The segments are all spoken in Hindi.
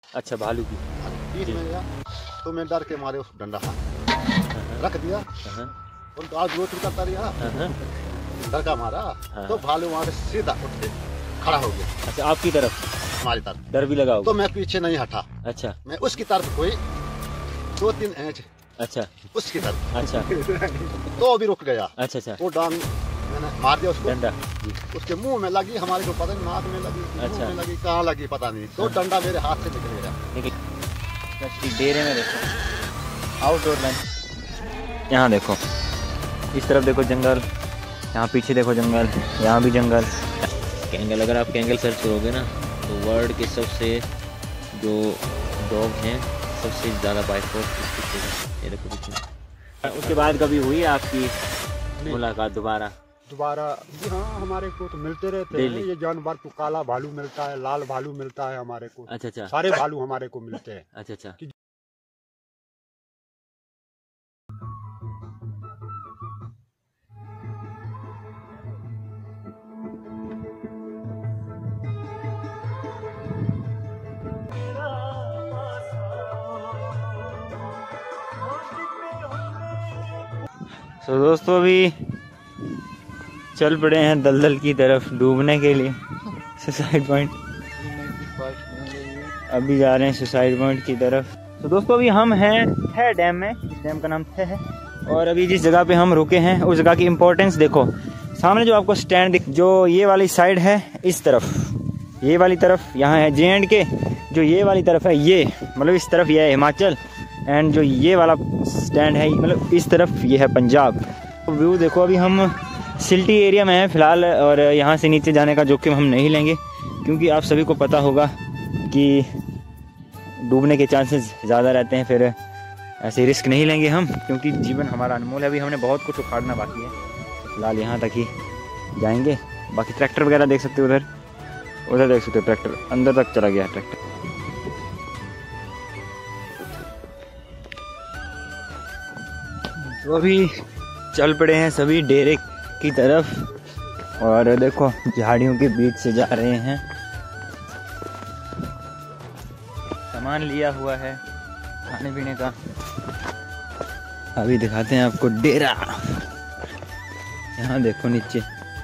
अच्छा, भालू की बीच में गया तो मैं डर के मारे उस डंडा रख दिया और आज रोज करता रहा, डर का मारा तो भालू वहां से सीधा उठ के खड़ा हो गया। अच्छा, आपकी तरफ? हमारी तरफ। डर भी लगा होगा। तो मैं पीछे नहीं हटा। अच्छा, मैं उसकी तरफ कोई 2-3 इंच। अच्छा, उसकी तरफ। अच्छा, तो अभी रुक गया। अच्छा अच्छा, वो डांग मैंने मार दिया उसको, डंडा उसके मुंह में लगी, हमारे को पता नहीं, नाक में लगी, मुंह में लगी, कहाँ लगी पता नहीं, तो डंडा मेरे हाथ से निकल गया। डेरे में देखो आउटडोर लंच। यहाँ देखो, इस तरफ देखो जंगल, यहाँ पीछे देखो जंगल, यहाँ भी जंगल। कैंगल, अगर आप कैंगल सर्च करोगे ना तो वर्ल्ड के सबसे जो डॉग हैं सबसे ज़्यादा बाइक फोर्स ये देखो पीछे। उसके बाद कभी हुई आपकी मुलाकात दोबारा? जी हाँ, हमारे को तो मिलते रहते हैं ये जानवर। तो काला भालू मिलता है, लाल भालू मिलता है हमारे को। अच्छा अच्छा, सारे भालू हमारे को मिलते हैं। अच्छा अच्छा। तो दोस्तों अभी चल पड़े हैं दलदल की तरफ डूबने के लिए, सुसाइड पॉइंट। अभी जा रहे हैं सुसाइड पॉइंट की तरफ। तो दोस्तों अभी हम हैं थे डैम में, इस डैम का नाम थे है। और अभी जिस जगह पे हम रुके हैं उस जगह की इम्पोर्टेंस देखो। सामने जो आपको स्टैंड दिख, जो ये वाली साइड है इस तरफ, ये वाली तरफ यहाँ है J&K, जो ये वाली तरफ है ये मतलब इस तरफ ये है हिमाचल, एंड जो ये वाला स्टैंड है मतलब इस तरफ ये है पंजाब। व्यू देखो, अभी हम सिल्टी एरिया में हैं फ़िलहाल, और यहाँ से नीचे जाने का जोखिम हम नहीं लेंगे क्योंकि आप सभी को पता होगा कि डूबने के चांसेस ज़्यादा रहते हैं। फिर ऐसे रिस्क नहीं लेंगे हम क्योंकि जीवन हमारा अनमोल है। अभी हमने बहुत कुछ उखाड़ना बाकी है, फ़िलहाल यहाँ तक ही जाएंगे। बाकी ट्रैक्टर वगैरह देख सकते हो, उधर देख सकते हो ट्रैक्टर अंदर तक चला गया है ट्रैक्टर। तो अभी चल पड़े हैं सभी डेरे की तरफ, और देखो झाड़ियों के बीच से जा रहे हैं। सामान लिया हुआ है खाने पीने का। अभी दिखाते हैं आपको डेरा। यहाँ देखो नीचे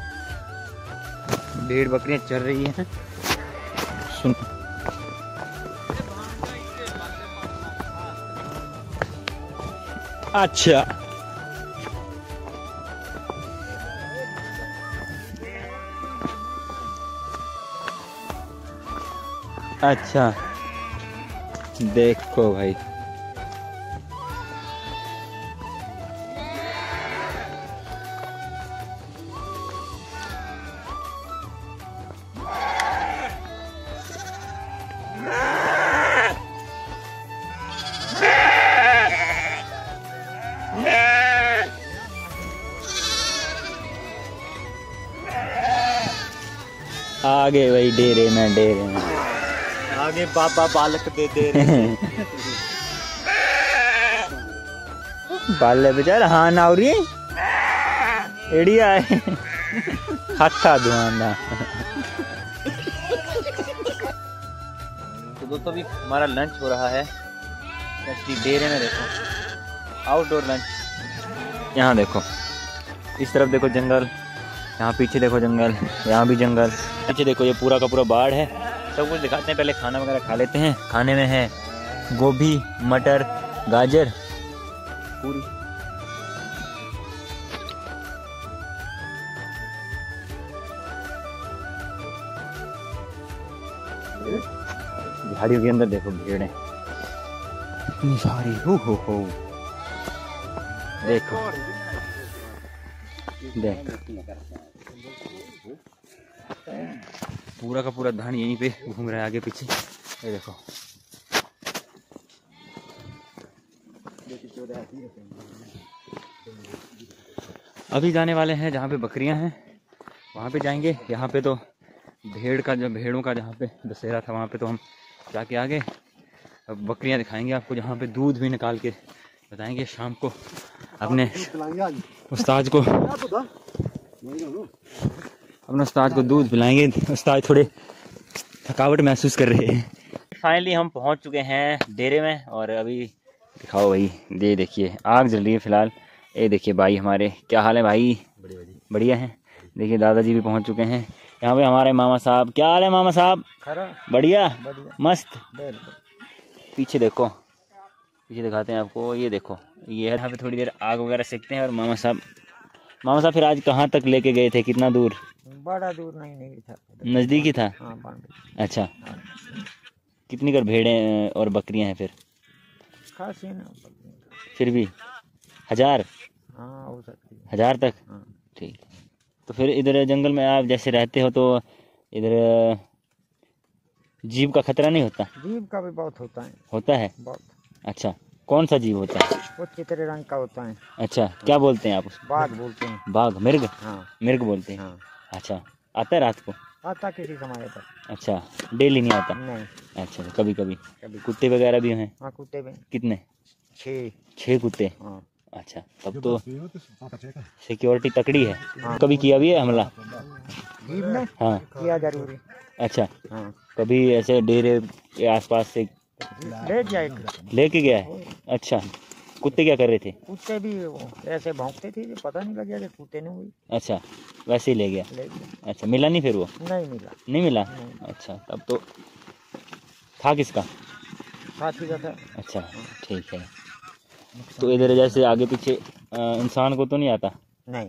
भेड़ बकरियां चल रही हैं। सुन, अच्छा अच्छा, देखो भाई आगे भाई डेरे में आगे बाबा बालक दे रहे बाल बेचारा हाँ ना हो रही एड़िया है हाथा धुआंधा। तो दोस्तों अभी हमारा लंच हो रहा है डेरे में। देखो आउटडोर लंच। यहाँ देखो, इस तरफ देखो जंगल, यहाँ पीछे देखो जंगल, यहाँ भी जंगल। पीछे देखो ये पूरा का पूरा बाढ़ है। सब कुछ दिखाते हैं, पहले खाना वगैरह खा लेते हैं। खाने में है गोभी, मटर, गाजर, पूरी। झाड़ियों के अंदर देखो भीड़ें इतनी सारी, हो देखो पूरा का पूरा धान यहीं पे घूम रहा है आगे पीछे। ये देखो अभी जाने वाले हैं जहाँ पे बकरियां हैं वहाँ पे जाएंगे। यहाँ पे तो भेड़ों का जहाँ पे दशहरा था वहाँ पे तो हम जाके आगे। अब बकरियां दिखाएंगे आपको, जहाँ पे दूध भी निकाल के बताएंगे शाम को अपने उस्ताद को दूध पिलाएंगे। उस्ताद थोड़े थकावट महसूस कर रहे हैं। फाइनली हम पहुंच चुके हैं डेरे में। और अभी दिखाओ भाई, ये देखिए आग जल रही है फिलहाल। ये देखिए भाई हमारे, क्या हाल है भाई? बढ़िया है। देखिए दादाजी भी पहुंच चुके हैं यहाँ पे। हमारे मामा साहब, क्या हाल है मामा साहब? बढ़िया मस्त। पीछे देखो, पीछे दिखाते हैं आपको। ये देखो, ये है यहाँ पे थोड़ी देर आग वगैरह सेकते हैं। और मामा साहब फिर आज कहाँ तक लेके गए थे? कितना दूर? बड़ा दूर नहीं था, नज़दीक ही था। हाँ, अच्छा, कितनी कर भेड़ें और बकरियां हैं फिर? खासी ना, फिर भी 1000? हाँ हो सकती है, 1000 तक। हाँ। ठीक। तो फिर इधर जंगल में आप जैसे रहते हो तो इधर जीव का खतरा नहीं होता? जीव का भी बहुत होता है। होता है? बहुत। अच्छा, कौन सा जीव होता है? वो चितरे रंग का होता है। अच्छा, क्या बोलते हैं आप उसको? बाघ बोलते हैं। बाघ? मिर्ग? हाँ, मिर्ग बोलते हैं। हाँ। अच्छा, आता है रात को? आता किसी समय पर। अच्छा, डेली नहीं आता? नहीं, अच्छा, कभी कभी। कभी। कुत्ते वगैरह भी हैं? हाँ, कुत्ते भी कितने? 6 कुत्ते? हाँ। अच्छा, तब तो सिक्योरिटी तकड़ी है। हाँ। कभी किया भी है हमला? जीव ने हाँ। किया जरूरी। अच्छा, हाँ, कभी ऐसे डेरे के आसपास से ले जाए। लेके गया है? अच्छा, कुत्ते क्या कर रहे थे? कुत्ते भी वो ऐसे भौंकते थे, जो पता नहीं लगा कि कुत्ते ने हुई, अच्छा, वैसे ही ले गया। ले गया। अच्छा, मिला नहीं फिर वो? नहीं मिला। नहीं मिला? नहीं। अच्छा, तब तो था किसका? साथी का था। अच्छा, ठीक है। तो इधर जैसे आगे पीछे इंसान को तो नहीं आता? नहीं,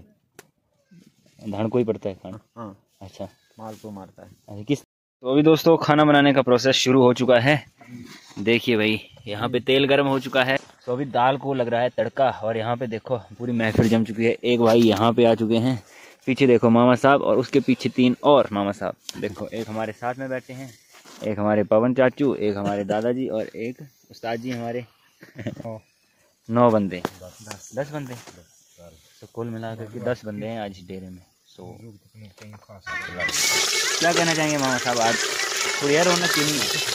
धान को ही पड़ता है खाना? हाँ, अच्छा, माल को मारता है। अच्छा किस। तो अभी दोस्तों खाना बनाने का प्रोसेस शुरू हो चुका है। देखिए भाई, यहाँ पे तेल गर्म हो चुका है। तो अभी दाल को लग रहा है तड़का। और यहाँ पे देखो पूरी महफिल जम चुकी है। एक भाई यहाँ पे आ चुके हैं, पीछे देखो मामा साहब, और उसके पीछे 3 और मामा साहब। देखो, एक हमारे साथ में बैठे हैं, एक हमारे पवन चाचू, एक हमारे दादाजी, और एक उस्ताद जी हमारे। 9 बंदे, 10 बंदे। तो कुल मिलाकर के 10 बंदे हैं आज डेरे में। सो क्या कहना चाहेंगे मामा साहब? आज थोड़ी यार रौनक क्यों नहीं है?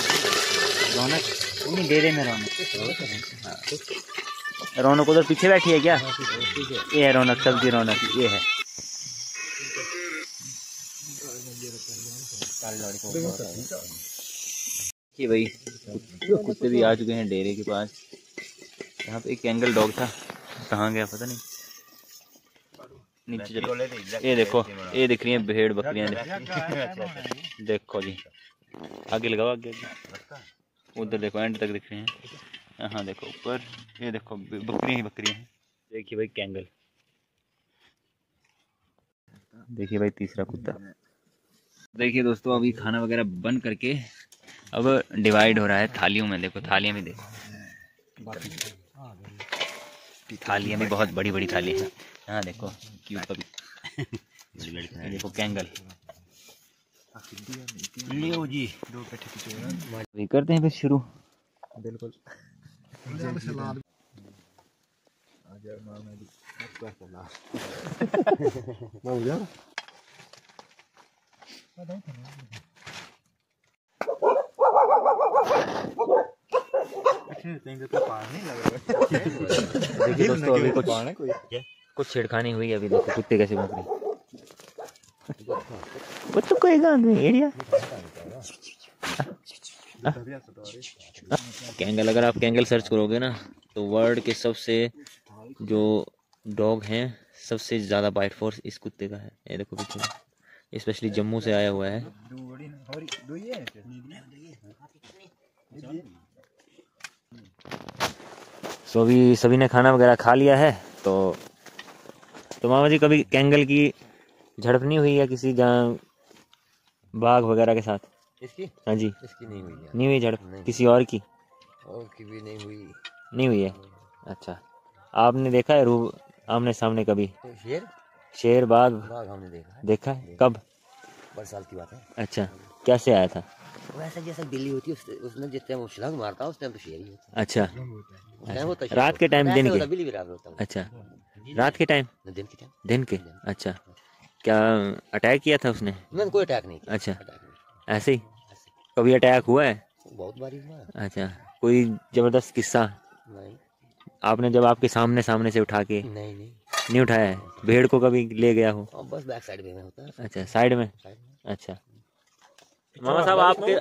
रौनक नहीं, डेरे में रौनक। हाँ, रौनक उधर पीछे बैठी है क्या? ये है रौनक, सबकी रौनक ये है। ये भाई कुत्ते भी आ चुके हैं डेरे के पास। यहाँ पे एक कैंगल डॉग था, कहाँ गया पता नहीं। नीचे चलो, ये देखो, ये दिख रही है भेड़ बकरियां। देखो जी, आगे लगाओ, आगे उधर देखो, एंड तक दिख रही हैं। हाँ देखो ऊपर, ये देखो बकरियां ही बकरियां हैं। देखिए भाई कैंगल, देखिए भाई तीसरा कुत्ता। देखिए दोस्तों, अभी खाना वगैरह बन करके अब डिवाइड हो रहा है थालियों में। देखो थालियां भी देखो, थालियां भी बहुत बड़ी बड़ी थाली है। हाँ देखो क्यों कभी देखो कैंगल। लियो जी, अभी करते हैं फिर शुरू। बिल्कुल। देखिए दोस्तों, अभी कुछ छेड़खानी हुई। अभी देखो कुत्ते कैसे भौंक रहे। कुत्ते कोई गांव एरिया। कैंगल, अगर आप कैंगल सर्च करोगे ना तो वर्ल्ड के सबसे जो डॉग हैं, सबसे ज़्यादा बाइट फोर्स इस कुत्ते का है। ये देखो पीछे, स्पेशली जम्मू से आया हुआ है। सो अभी सभी ने खाना वगैरह खा लिया है। तो मामा जी, कभी कैंगल की झड़प नहीं हुई है किसी बाघ वगैरह के साथ? इसकी? हाँ जी। इसकी नहीं हुई है। नहीं हुई झड़प? नहीं। किसी और की? और की भी नहीं हुई। नहीं हुई है? अच्छा, आपने देखा है रू आमने सामने कभी? शेर? शेर, बाघ हमने देखा है। देखा है? कब? बरसाल की बात है। अच्छा, कैसे आया था? वैसे जैसा बिल्ली होती है, उसने जिस टाइम वो छलांग मारता है उस टाइम तो शेर ही होता अच्छा, है। रात के टाइम, दिन के? बिल्ली भी रात होता है। अच्छा, रात के टाइम? दिन के टाइम। दिन के? अच्छा, क्या अटैक किया था उसने? मैंने कोई अटैक नहीं किया। अच्छा, ऐसे ही कभी अटैक हुआ है? बहुत बारी हुआ। अच्छा, कोई जबरदस्त किस्सा? नहीं। आपने जब आपके सामने से उठा के? नहीं उठाया है। भेड़ को कभी ले गया हो? बस बैक साइड में होता है। अच्छा, साइड में। अच्छा, मामा साहब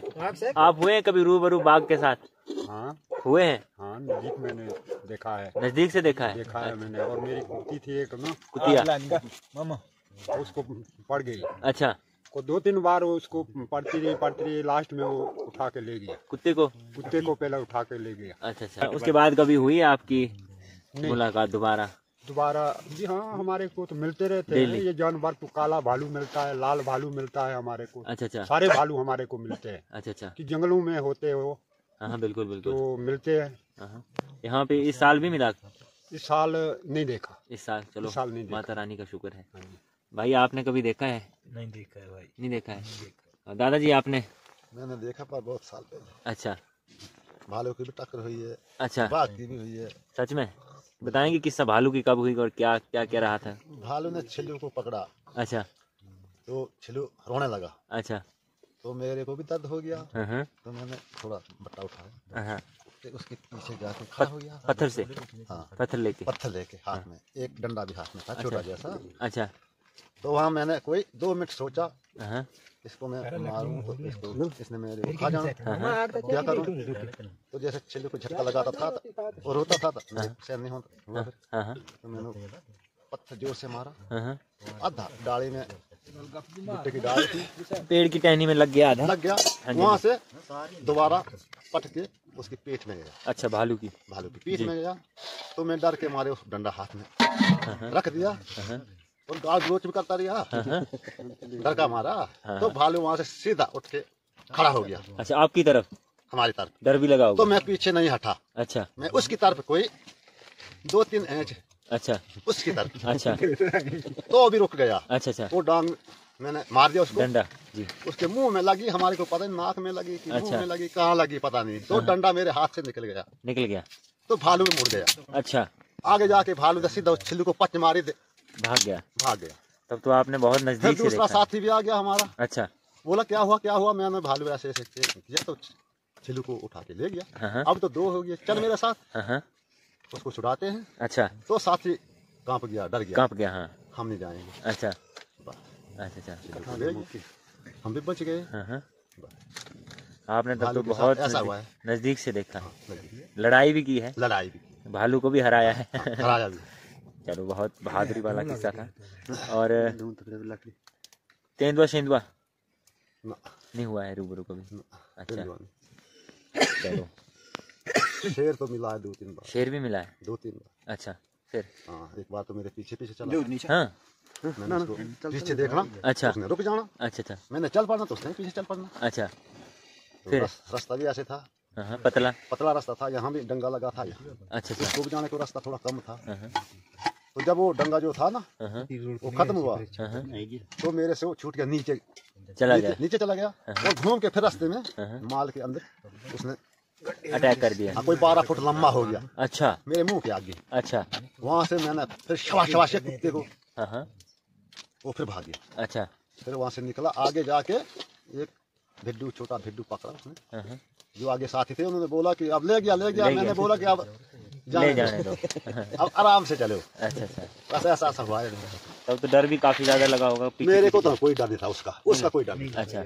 आप हुए हैं कभी रूबरू बाघ के साथ? हाँ हुए हैं? हाँ, नजदीक मैंने देखा है। नजदीक से देखा है? देखा है मैंने। और मेरी कुत्ती थी एक ना, कुतिया, उसको पड़ गई। अच्छा, को 2-3 बार वो उसको पड़ती रही, लास्ट में वो उठा के ले गया। कुत्ते को पहले उठा के ले गया। अच्छा। उसके बाद कभी हुई है आपकी मुलाकात दोबारा? जी हाँ, हमारे को तो मिलते रहते हैं ये जानवर। तो काला भालू मिलता है, लाल भालू मिलता है हमारे को। अच्छा, सारे भालू हमारे को मिलते हैं। अच्छा, कि जंगलों में होते हो। हाँ बिल्कुल तो मिलते हैं। यहाँ पे इस साल भी मिला? इस साल नहीं देखा। इस साल चलो, इस साल नहीं देखा। माता रानी का शुक्र है। भाई आपने कभी देखा है? नहीं देखा है भाई। नहीं देखा है। दादाजी आपने? मैंने देखा पर बहुत साल पहले। अच्छा, भालू की भी टक्कर हुई है, अच्छा, बाघ की भी हुई है। सच में? बताएंगे किस्सा भालू की कब हुई और क्या क्या रहा था? भालू ने छिल्लू को पकड़ा। अच्छा, तो छिल्लू रोने लगा। अच्छा, तो मेरे को भी दर्द हो गया। हाँ, तो मैंने थोड़ा बट्टा उठाया, हाँ, फिर उसके पीछे जाके खड़ा हो गया। पत्थर से? हाँ, पत्थर लेके? पत्थर लेके हाथ में, एक डंडा भी हाथ में था, छोटा जैसा। अच्छा, तो वहाँ मैंने कोई 2 मिनट सोचा, हाँ, इसको मैं मारूं तो इसको इसने मेरे को खा जाना, क्या करूं। तो जैसे छिल्लू को झटका लगाता था और रोता था, सहन नहीं होता, तो मैंने पत्थर जोर से मारा। आधा डाली में, भुट्टे की डाली थी, पेड़ की टहनी में लग गया आधा? लग गया। वहाँ से दोबारा पट के उसकी पेट में गया। अच्छा, भालू की पीठ में गया। तो मैं डर के मारे उस डंडा हाथ में रख दिया और गाल गलोच भी करता रहा, डर का मारा। तो भालू वहाँ से सीधा उठ के खड़ा हो गया। अच्छा, आपकी तरफ? हमारी तरफ। डर भी लगा होगा? तो मैं पीछे नहीं हटा। अच्छा, मैं उसकी तरफ कोई 2-3 इंच, अच्छा, उसकी तरफ। अच्छा, तो अभी रुक गया। अच्छा, वो डांग मैंने मार दिया उसको, डंडा जी। उसके मुंह में लगी, हमारे को पता नहीं नाक में लगी कि मुंह में लगी, कहाँ लगी पता नहीं। तो डंडा मेरे हाथ से निकल गया। तो भालू में मुड़ गया। अच्छा, आगे जाके भालू सीधा उस छिल्लू को पच मारी, भाग गया। तब तो आपने बहुत नजदीक से दूसरा देखा। साथी भी आ गया हमारा। अच्छा, बोला क्या हुआ। मैंने भालू ऐसे किया तो छिल्लू को उठा के ले गया। अब तो 2 हो गए, चल मेरे साथ, उसको छुड़ाते हैं। अच्छा, तो साथी कांप गया, डर गया। हाँ, हम नहीं जाएंगे। अच्छा, ले गए, हम भी बच गए। आपने तब तो बहुत ऐसा हुआ है, नजदीक से देखा। लड़ाई भी की है? लड़ाई भी, भालू को भी हराया है। हराया भी। चलो, बहुत बहादुरी वाला किस्सा था। और तेंदुआ शेंदुआ नहीं हुआ है रूबरू कभी? अच्छा, चलो। शेर तो मिला है 2-3 बार। शेर भी मिला है? 2-3 बार। अच्छा, फिर? हाँ, एक बार तो मेरे पीछे चला। हाँ, मैंने उसको पीछे देखना, अच्छा, उसने रुक जाना। अच्छा, मैंने चल पड़ना तो उसने पीछे चल पड़ना। अच्छा, तो फिर? रास्ता भी ऐसे था, पतला रास्ता था, यहाँ भी डंगा लगा था यहाँ। अच्छा, उसको भी जाने को रास्ता थोड़ा कम था। तो जब वो डंगा जो था ना, वो खत्म हुआ, तो मेरे से वो छूट गया, नीचे चला गया। और घूम के फिर रास्ते में माल के अंदर उसने अटैक कर दिया। कोई 12 फुट लंबा हो गया। अच्छा, मेरे मुंह के आगे। अच्छा, वहाँ से मैंने फिर शवा से कुत्ते को, वो फिर भाग गया। अच्छा, फिर वहाँ से निकला, आगे जाके एक भिड्डू, छोटा भिड्डू पकड़ा उसने। जो आगे साथी थे उन्होंने बोला कि अब ले गया। मैंने बोला कि अब जाने दो, अब आराम से चलो। अच्छा, ऐसा हुआ है। तब तो डर भी काफी ज्यादा लगा होगा? मेरे को तो कोई डर नहीं था, उसका कोई डर नहीं। अच्छा,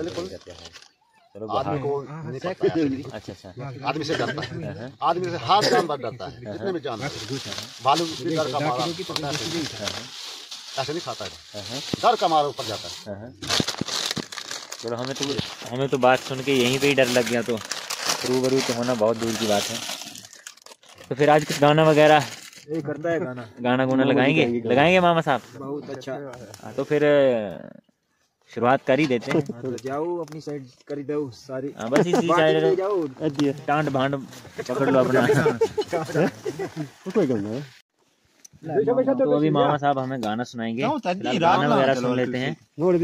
आदमी को नहीं पता है। अच्छा, आदमी से डरता है, आदमी से हर जानवर डरता है, जितने भी जानवर। भालू भी डर का मारा ऐसे नहीं खाता है, डर का मारा ऊपर जाता है। चलो, हमें तो बात सुन के यहीं पे ही डर लग गया, तो रूबरू तो होना बहुत दूर की बात है। तो फिर आज कुछ गाना वगैरह करता है? गाना लगाएंगे मामा साहब? बहुत अच्छा। तो फिर शुरुआत कर ही देते हैं। तो जाओ अपनी साइड कर दो सारी। बस इसी साइड टांड भांड पकड़ लो अपना। तो अभी मामा साहब हमें गाना सुनाएंगे, गाना वगैरह सुन लेते हैं।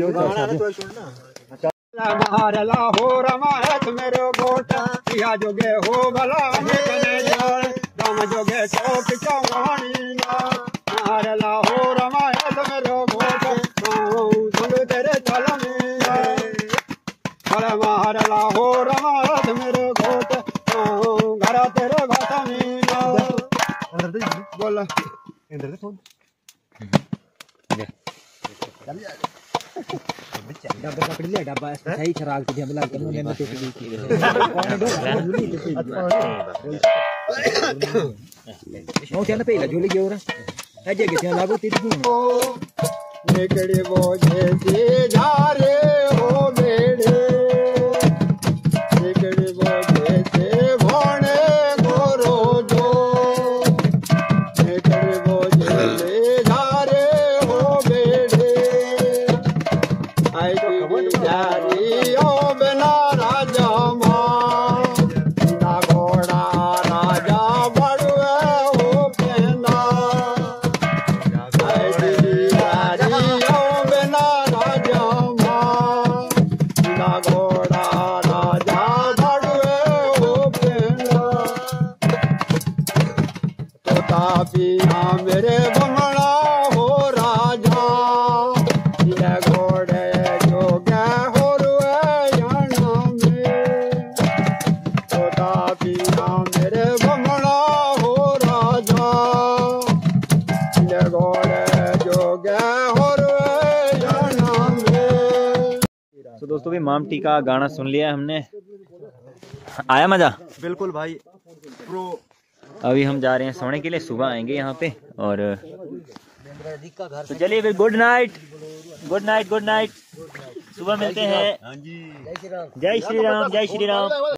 लाहौर मेरे गोटा जोगे हो भला जोगे चौक चौहानी लाहौर मेरे गोटा तेरे चल मार लाहौर मेरे गोट घर तेरे घाटा बोला डब्बा पकड़ लिया, डब्बा सही छराग के हमला करने में तो ओ क्या ना पहला झोली के और है जे के क्या लागो तेरी नेकड़े बोझे से झारे हो बेड़े नेकड़े बोझे से भोणे गोरो जो नेकड़े बोझे से झारे हो बेड़े आई की जारी हो बिना राजा मां ना घोड़ा राजा बड़वे हो पेना आई की जारी हो बिना राजा मां ना घोड़ा राजा बड़वे हो पेना तो तापिया मेरे बंगला हो राजा ये घोड़े जो गे हो रुए याना में तो तापिया मेरे बंगला हो राजा ये घोड़े जो गे हो रुए याना में। तो दोस्तों भी मामटी का गाना सुन लिया है हमने, आया मजा? बिल्कुल भाई प्रो। अभी हम जा रहे हैं सोने के लिए, सुबह आएंगे यहाँ पे। और तो चलिए फिर good night, good night, good night. सुबह मिलते हैं। जय श्री राम, जय श्री राम।